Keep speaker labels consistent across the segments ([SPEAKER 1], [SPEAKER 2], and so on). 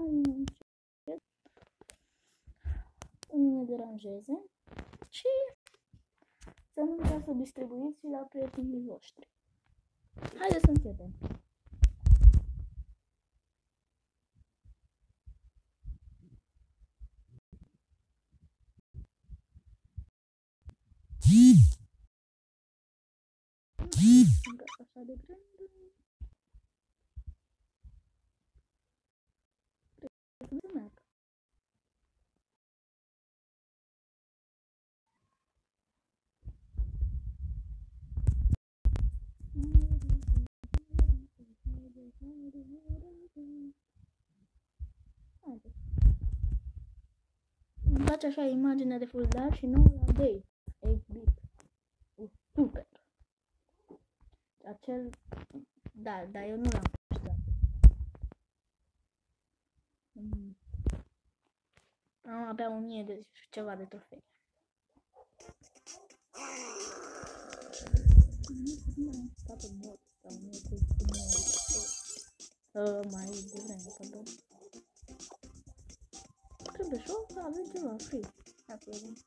[SPEAKER 1] nu ne deranjeze și să nu uitați să distribuiți la prietenii voștri. Haideți să începem. Sunt așa de greu. Trebuie să merg. Îmi place așa imaginea de full și nu la day 8-bit. Super. Acel, dar eu nu l-am câștigat. Am abia 1000 de ceva de trofei. Nu am stat în mod sau nu e cu mai devreme, pardon. Trebuie și o să avem ceva free. Hai să vedem.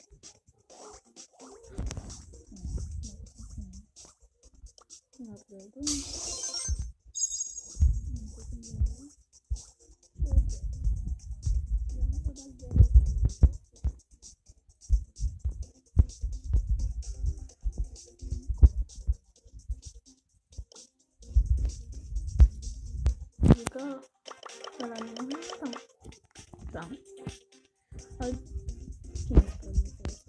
[SPEAKER 1] Nu trebuie. Adică de la mine sau al 15.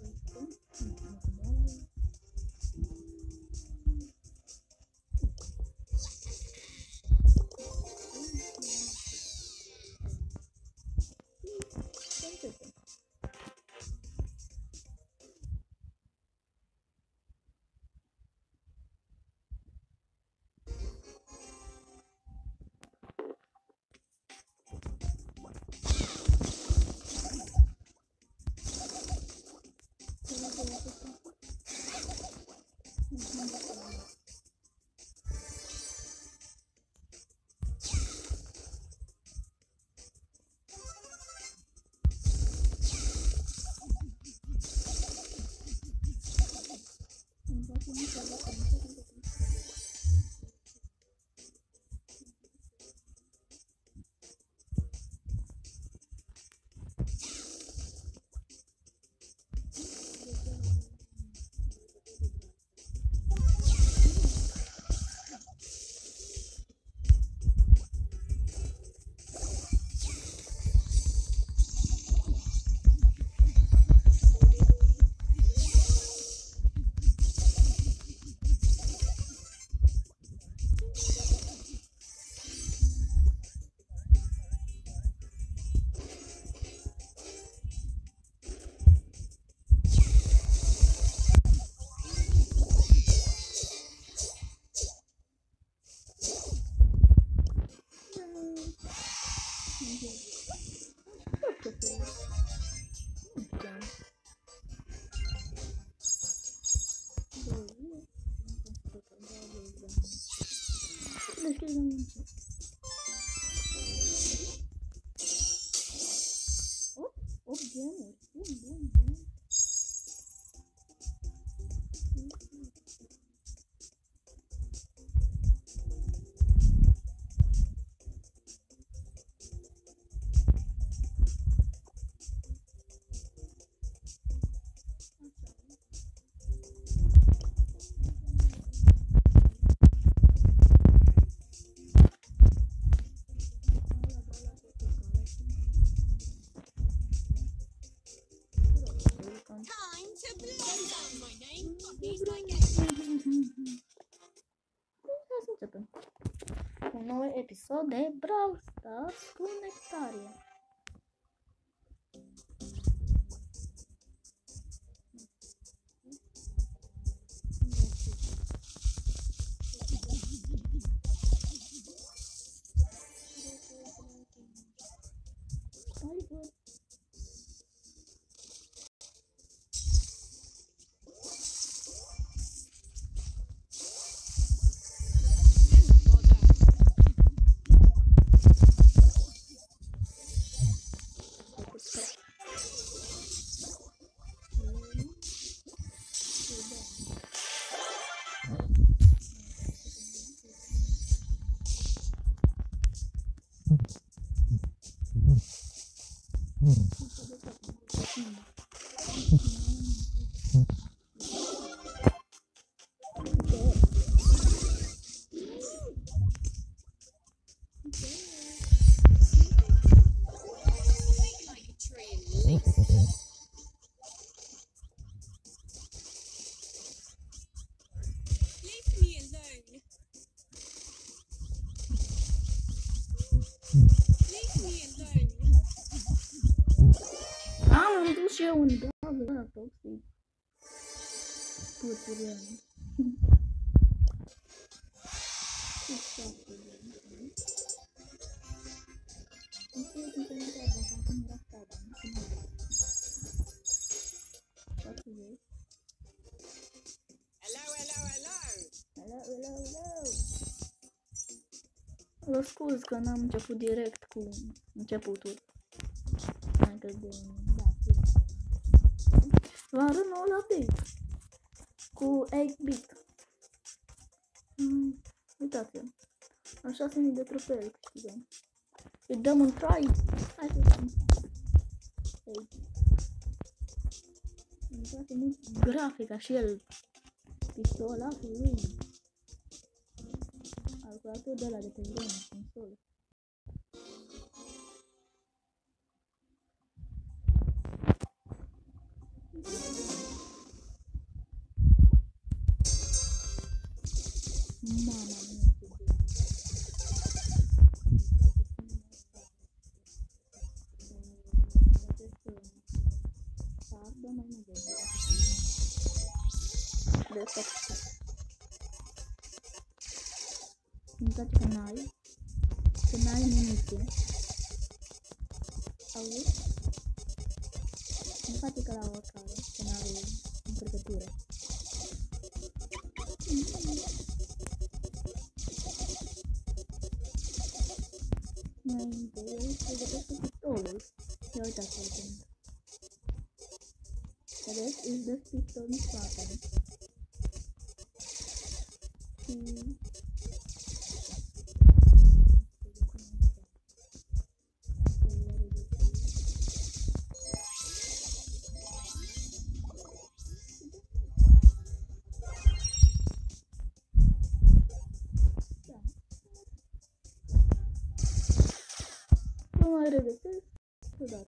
[SPEAKER 1] Un nou episod de Brawl Stars cu Nectaria. Am dus și eu în gază ăla toxic. Puțurile. Vă scuz că n-am început direct cu începutul. Mai că de... da, vă arăt noul update cu 8-bit. Uitați-l. Am 6000 de trofee câștigăm. Îi dăm un try. Hai să dăm. Îmi place mult grafica și el. Pistolatul lui. Calculator de la de pe vreme, consolă. Mama mia, ce bine. Sarda mai mult de tot. Îmi place că n-ai nimic. Auzi? Nu face ca la oricare, că n-are încărcătură. Mai întâi să găsesc pistolul. Ia uitați-l când. Vedeți? Îți dă pistol în spate. Și... nu mai regăsesc, odată.